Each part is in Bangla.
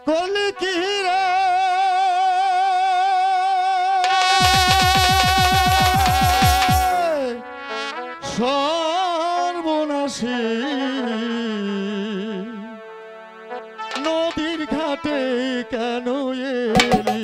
করলি কি রে সর্বনাশী নদীর ঘাটে কেন এলি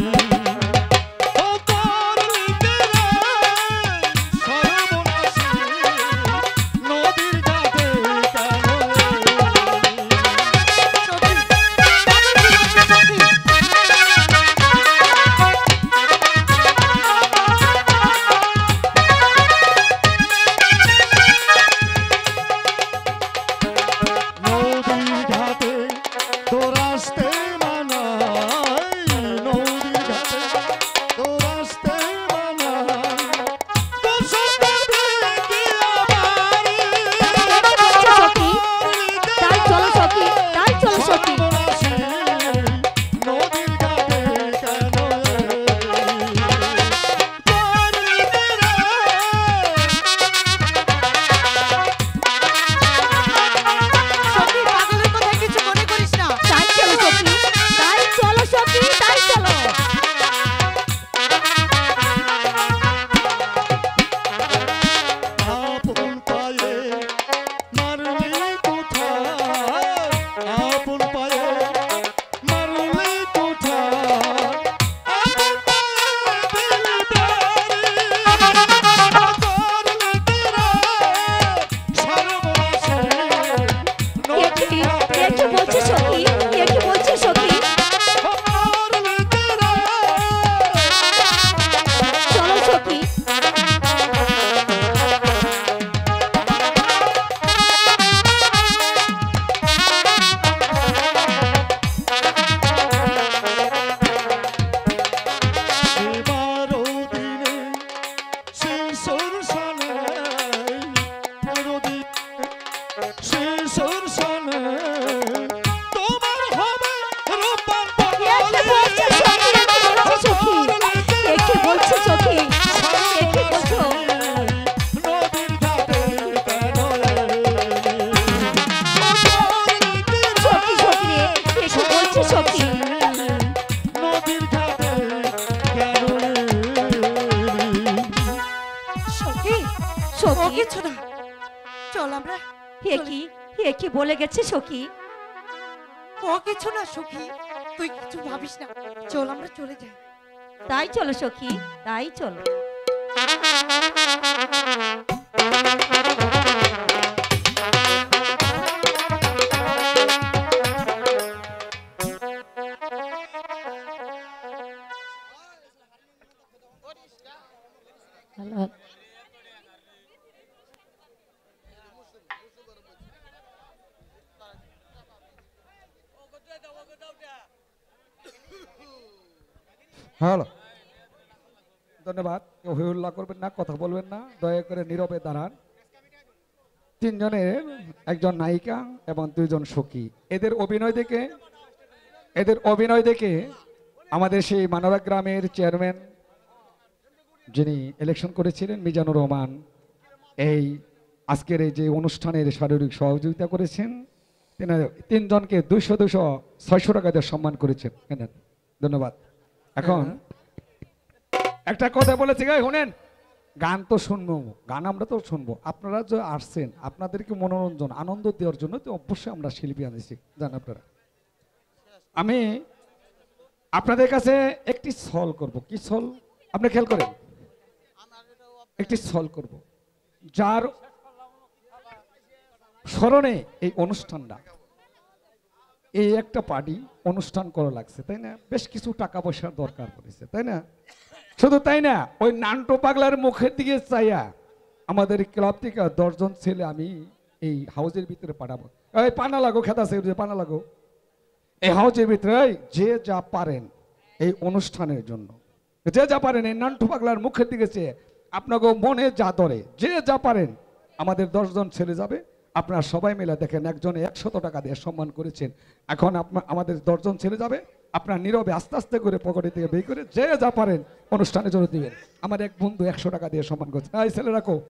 কি বলে গেছে সখী? ও কিছু না সখী, তুই কিছু ভাবিস না, চল আমরা চলে যাই। তাই চলো সখী, তাই চলো। হ্যালো, ধন্যবাদ। কেউ উল্লাহ করবেন না, কথা বলবেন না, দয়া করে নীরবে দাঁড়ান। তিনজনের একজন নায়িকা এবং দুইজন সখী, এদের অভিনয় দেখে আমাদের সেই মানরা গ্রামের চেয়ারম্যান যিনি ইলেকশন করেছিলেন মিজানুর রহমান, এই আজকের এই যে অনুষ্ঠানের শারীরিক সহযোগিতা করেছেন, তিনজনকে 200-600 টাকা দিয়ে সম্মান করেছেন। ধন্যবাদ। এখন একটা কথা বলেছি, শুনেন, গান তো শুনবো, গান আমরা তো শুনবো, আপনারা যে আসছেন আপনাদেরকে মনোরঞ্জন আনন্দ দেওয়ার জন্য তো অবশ্যই আমরা শিল্পী আনেছি, জান আপনারা। আমি আপনাদের কাছে একটি ছল করব। কি ছল আপনি খেয়াল করেন? একটি ছল করব, যার স্মরণে এই অনুষ্ঠানটা, এই একটা পার্টি অনুষ্ঠান করা লাগছে, তাই না? বেশ কিছু টাকা পয়সার দরকার পড়েছে, তাই না? শুধু তাই না, ওই নান্টু পাগলার মুখের দিকে চাইয়া আমাদের ক্লাব থেকে 10 জন ছেলে আমি এই হাউজের ভিতরে পাঠাবো। এই পানা লাগো, খেতা আছে পানা লাগো, এই হাউজের ভিতরে যে যা পারেন এই অনুষ্ঠানের জন্য, যে যা পারেন এই নান্টু পাগলার মুখের দিকে চেয়ে আপনাকে মনে যা ধরে যে যা পারেন, আমাদের 10 জন ছেলে যাবে, আপনারা সবাই মিলে দেখেন, একজনে 100 টাকা দিয়ে সম্মান করেছেন। এখন আমাদের 10 জন ছেলে যাবে, আপনার নীরবে আস্তে আস্তে করে পকেটে থেকে বের করে যে যা পারেন অনুষ্ঠানের জন্য দিবেন। আমার এক বন্ধু 100 টাকা দিয়ে সম্মান করছে। এই ছেলে রাখো।